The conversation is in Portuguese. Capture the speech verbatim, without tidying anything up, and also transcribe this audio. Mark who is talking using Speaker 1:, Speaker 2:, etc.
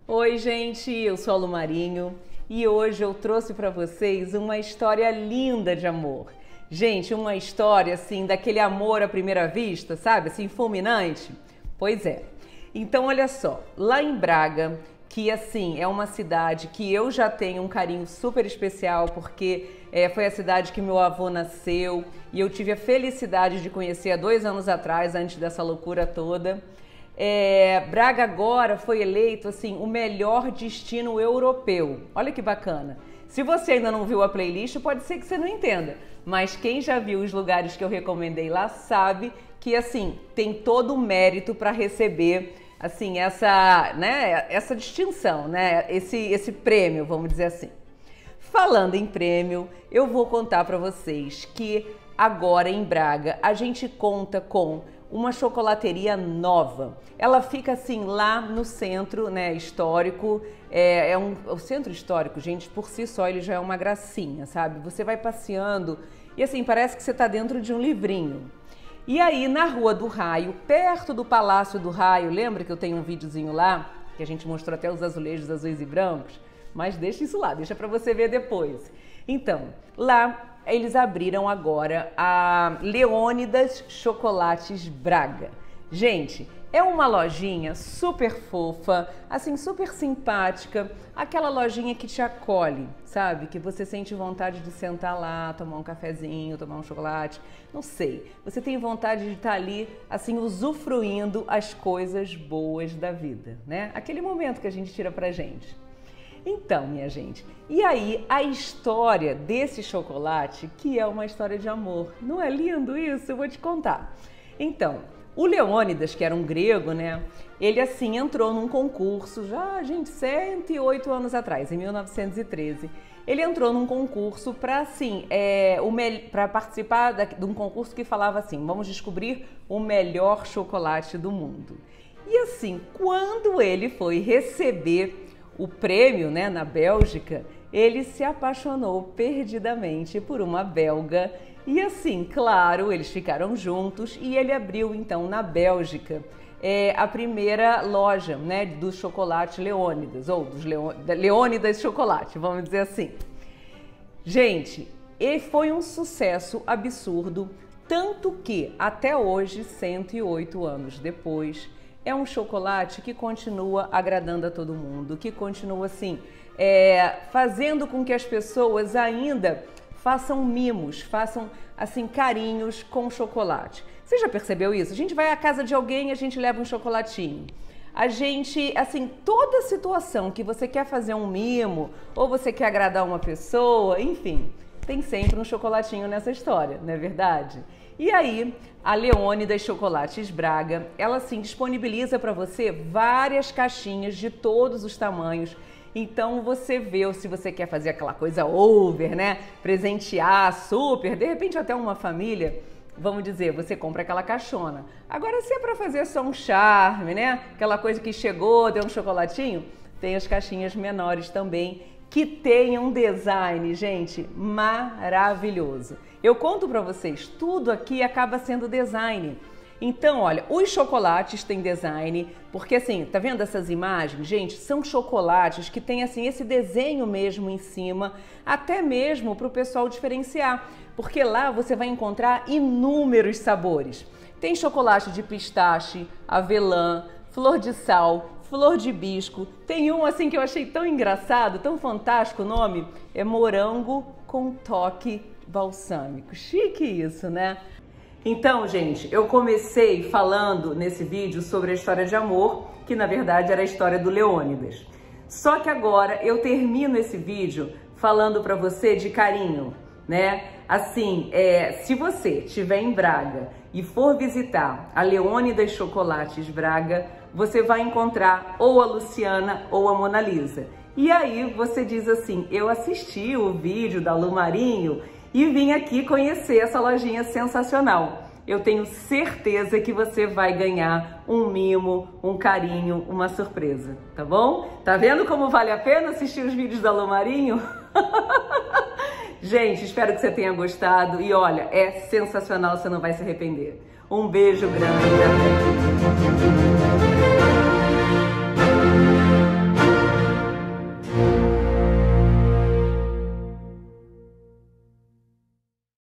Speaker 1: Oi, gente, eu sou a Lu Marinho e hoje eu trouxe para vocês uma história linda de amor. Gente, uma história assim daquele amor à primeira vista, sabe? Assim, fulminante. Pois é. Então, olha só, lá em Braga, que assim é uma cidade que eu já tenho um carinho super especial porque é, foi a cidade que meu avô nasceu e eu tive a felicidade de conhecer há dois anos atrás, antes dessa loucura toda. É, Braga agora foi eleito assim o melhor destino europeu. Olha que bacana. Se você ainda não viu a playlist, pode ser que você não entenda, mas quem já viu os lugares que eu recomendei lá sabe que assim tem todo o mérito para receber assim essa, né, essa distinção, né, esse esse prêmio, vamos dizer assim. Falando em prêmio, eu vou contar para vocês que agora em Braga a gente conta com uma chocolateria nova. Ela fica assim lá no centro, né, histórico. É, é um, o centro histórico, gente, por si só ele já é uma gracinha, sabe? Você vai passeando e assim parece que você está dentro de um livrinho. E aí na Rua do Raio, perto do Palácio do Raio, lembra que eu tenho um videozinho lá que a gente mostrou até os azulejos azuis e brancos? Mas deixa isso lá, deixa para você ver depois. Então, lá eles abriram agora a Leônidas Chocolates Braga. Gente, é uma lojinha super fofa, assim, super simpática, aquela lojinha que te acolhe, sabe? Que você sente vontade de sentar lá, tomar um cafezinho, tomar um chocolate, não sei. Você tem vontade de estar ali, assim, usufruindo as coisas boas da vida, né? Aquele momento que a gente tira pra gente. Então, minha gente, e aí a história desse chocolate, que é uma história de amor. Não é lindo isso? Eu vou te contar. Então, o Leônidas, que era um grego, né? Ele assim entrou num concurso, já, gente, cento e oito anos atrás, em mil novecentos e treze. Ele entrou num concurso para assim, é, para participar da, de um concurso que falava assim, vamos descobrir o melhor chocolate do mundo. E assim, quando ele foi receber o prêmio, né, na Bélgica, ele se apaixonou perdidamente por uma belga e assim, claro, eles ficaram juntos e ele abriu então na Bélgica é, a primeira loja, né, do chocolate Leônidas, ou dos Leô, Leônidas Chocolate, vamos dizer assim. Gente, e foi um sucesso absurdo, tanto que até hoje, cento e oito anos depois, é um chocolate que continua agradando a todo mundo, que continua assim, é, fazendo com que as pessoas ainda façam mimos, façam assim carinhos com chocolate. Você já percebeu isso? A gente vai à casa de alguém e a gente leva um chocolatinho. A gente, assim, toda situação que você quer fazer um mimo ou você quer agradar uma pessoa, enfim, tem sempre um chocolatinho nessa história, não é verdade? E aí, a Leônidas Chocolates Braga, ela sim disponibiliza para você várias caixinhas de todos os tamanhos. Então você vê se você quer fazer aquela coisa over, né? Presentear super, de repente até uma família, vamos dizer, você compra aquela caixona. Agora se é para fazer só um charme, né? Aquela coisa que chegou, deu um chocolatinho, tem as caixinhas menores também, que tem um design, gente, maravilhoso. Eu conto para vocês, tudo aqui acaba sendo design. Então, olha, os chocolates têm design, porque assim, tá vendo essas imagens? Gente, são chocolates que tem assim esse desenho mesmo em cima, até mesmo para o pessoal diferenciar, porque lá você vai encontrar inúmeros sabores. Tem chocolate de pistache, avelã, flor de sal, flor de hibisco. Tem um assim que eu achei tão engraçado, tão fantástico o nome, é morango com toque balsâmico. Chique isso, né? Então, gente, eu comecei falando nesse vídeo sobre a história de amor, que na verdade era a história do Leônidas. Só que agora eu termino esse vídeo falando para você de carinho, né? Assim, é, se você estiver em Braga e for visitar a Leônidas Chocolates Braga, você vai encontrar ou a Luciana ou a Mona Lisa. E aí você diz assim, eu assisti o vídeo da Lu Marinho e vim aqui conhecer essa lojinha sensacional. Eu tenho certeza que você vai ganhar um mimo, um carinho, uma surpresa, tá bom? Tá vendo como vale a pena assistir os vídeos da Lu Marinho? Gente, espero que você tenha gostado e olha, é sensacional, você não vai se arrepender. Um beijo grande.